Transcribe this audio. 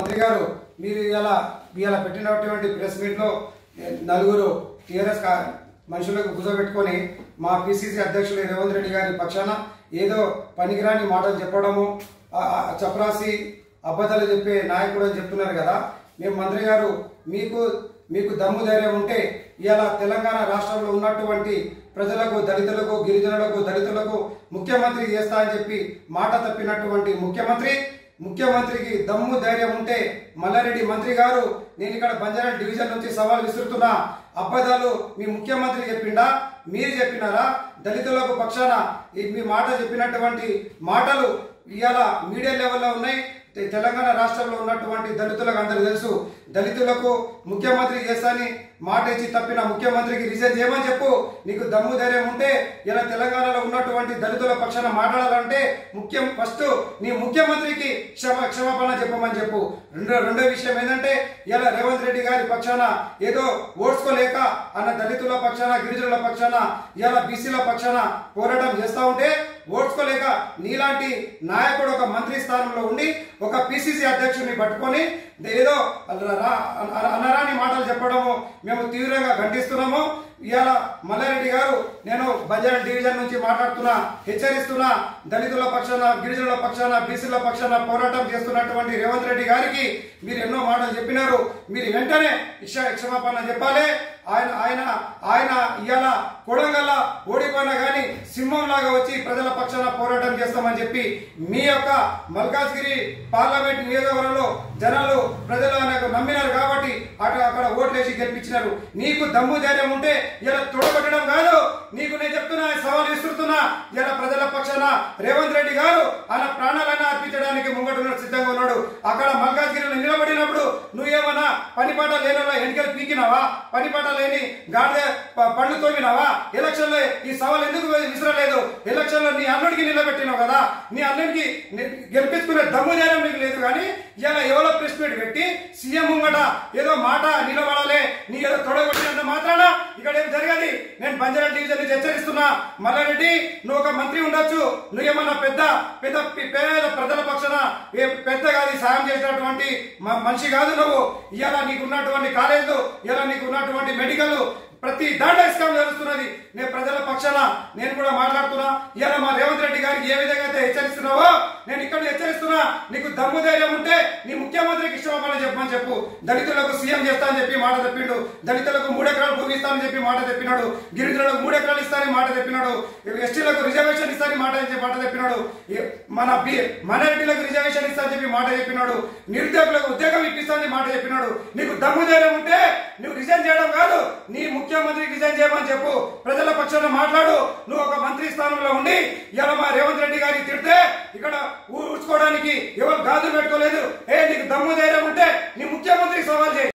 మంత్రి గారు మీరు ఇలా పెట్టినటువంటి ప్రెస్ మీట్లో నలుగురు టీఆర్ఎస్ మనుషులకు కూర్చోబెట్టుకొని మా పిసిసి అధ్యక్షులు రేవంత్ రెడ్డి గారి పక్షాన ఏదో పనికిరాని మాటలు చెప్పడము చపరాసి అబద్ధాలు చెప్పే నాయకుడు అని చెప్తున్నారు కదా. మేము మంత్రి గారు మీకు దమ్ము ధైర్యం ఉంటే ఇలా తెలంగాణ రాష్ట్రంలో ఉన్నటువంటి ప్రజలకు, దళితులకు, గిరిజనులకు ముఖ్యమంత్రి చేస్తా అని చెప్పి మాట తప్పినటువంటి ముఖ్యమంత్రికి దమ్ము ధైర్యం ఉంటే మల్లారెడ్డి మంత్రి గారు, నేను ఇక్కడ బంజారా డివిజన్ నుంచి సవాల్ విసురుతున్నా, అబద్ధాలు మీ ముఖ్యమంత్రి చెప్పిండా, మీరు చెప్పినారా? దళితులకు పక్షాన మీ మాట చెప్పినటువంటి మాటలు ఇవాళ మీడియా లెవెల్లో ఉన్నాయి. తెలంగాణ రాష్ట్రంలో ఉన్నటువంటి దళితులకు అందరూ తెలుసు. దళితులకు ముఖ్యమంత్రి చేస్తాని మాట ఇచ్చి తప్పిన ముఖ్యమంత్రికి రిజైన్ చేయమని చెప్పు. నీకు దమ్ము ధైర్యం ఉంటే ఇలా తెలంగాణలో ఉన్నటువంటి దళితుల పక్షాన మాట్లాడాలంటే ఫస్ట్ నీ ముఖ్యమంత్రికి క్షమాపణ చెప్పమని చెప్పు. రెండో విషయం ఏంటంటే ఇలా రేవంత్ రెడ్డి గారి పక్షాన ఏదో ఓడ్చుకోలేక అన్న దళితుల పక్షాన, గిరిజనుల పక్షాన, ఇలా బీసీల పక్షాన పోరాటం చేస్తా ఉంటే ఓడ్చుకోలేక నీలాంటి నాయకుడు ఒక మంత్రి స్థానంలో ఉండి ఒక పిసిసి అధ్యక్షుడిని పట్టుకొని ఏదో అనరాని మాటలు చెప్పడము మేము తీవ్రంగా ఖండిస్తున్నాము. ఇవాళ మల్లారెడ్డి గారు, నేను బంజారా డివిజన్ నుంచి మాట్లాడుతున్నా, హెచ్చరిస్తున్నా, దళితుల పక్షాన, గిరిజనుల పక్షాన, బీసీల పక్షాన పోరాటం చేస్తున్నటువంటి రేవంత్ రెడ్డి గారికి మీరు ఎన్నో మాటలు చెప్పినారు. మీరు వెంటనే క్షమాపణ చెప్పాలి. ఆయన ఇవాళ కొడంగల్ ఓడిపోయినా గానీ సింహం లాగా వచ్చి ప్రజల పక్షాన పోరాటం చేస్తామని చెప్పి మీ యొక్క మల్కాజ్గిరి పార్లమెంట్ నియోజకవర్గంలో జనాలు, ప్రజలు ఆయనకు నమ్మినారు కాబట్టి అక్కడ ఓట్లేసి గెలిపించినారు. నీకు దమ్ము ధైర్యం ఉంటే ఇలా తొడగొట్టడం కాదు, నీకు నేను చెప్తున్నా, సవాల్ విసురుతున్నా, ఇలా ప్రజల పక్షాన రేవంత్ రెడ్డి గారు ఆయన ప్రాణాలైనా అర్పించడానికి ముంగట సిద్ధంగా ఉన్నాడు. అక్కడ మల్కాజ్గిరిలో నిలబడినప్పుడు నువ్వేమన్నా పనిపాట లేని ఎన్నికలు పీకినావా? పనిపాట లేని గాడిద పండ్లు తోమినావా? ఎలక్షన్ లో ఈ సవాల్ ఎందుకు విసరలేదు? ఎలక్షన్ లో నీ అల్లుడికి నిలబెట్టినావు కదా, నీ అల్లుడికి గెలిపించుకునే దమ్ము ధైర్యం నీకు లేదు. కానీ ఇలా ఎవరో ప్రెస్ మీట్ పెట్టి సీఎం ముంగట ఏదో మాట నిలబడాలి, నీ ఏదో తొడగొట్టినంత మాత్రాన ఇక్కడ ఏం జరగదు. నేను బంజారా డివిజన్ నుంచి హెచ్చరిస్తున్నా, మల్లారెడ్డి నువ్వు ఒక మంత్రి ఉండొచ్చు, నువ్వేమన్నా పెద్ద ప్రజల పక్షాన పెద్దగా సాయం చేసినటువంటి మనిషి కాదు నువ్వు. ఇవాళ నీకు ఉన్నటువంటి కాలేజీలు, ఇలా నీకు ఉన్నటువంటి మెడికల్ ప్రతి దాంట్లో ఇస్కాం జరుగుతున్నది. నేను ప్రజల పక్షాన నేను కూడా మాట్లాడుతున్నా. ఇలా మా రేవంత్ రెడ్డి గారికి ఏ విధంగా అయితే హెచ్చరిస్తున్నావో నేను ఇక్కడ హెచ్చరిస్తున్నా. నీకు దమ్ము ధైర్యం ఉంటే నీ ముఖ్యమంత్రికి క్షమాపణ చెప్పమని చెప్పు. దళితులకు సీఎం చేస్తా అని చెప్పి మాట తెప్పిండు, దళితులకు 3 ఎకరాలు భూమి ఇస్తానని చెప్పి మాట తెప్పినాడు, గిరిజనులకు 3 ఎకరాలు ఇస్తానని మాట తెప్పినాడు, ఎస్టీలకు రిజర్వేషన్ ఇస్తానని మాట తెప్పినాడు, మన మైనారిటీలకు రిజర్వేషన్ ఇస్తానని చెప్పి మాట చెప్పినాడు, నిరుద్యోగులకు ఉద్యోగం ఇప్పిస్తానని మాట చెప్పినాడు. నీకు దమ్ము ధైర్యం ఉంటే నువ్వు రిజైన్ చేయడం కాదు, నీ ముఖ్యమంత్రికి రిజైన్ చేయమని చెప్పు. ప్రజల పక్షాన మాట్లాడు. నువ్వు ఒక మంత్రి స్థానంలో ఉండి ఇలా మా రేవంత్ రెడ్డి గారికి తిడితే ఇక్కడ ఊడ్చుకోవడానికి ఎవరు గాజులు పెట్టుకోలేదు. నీకు దమ్ము ధైర్యం ఉంటే నీ ముఖ్యమంత్రికి సవాల్ చేయి.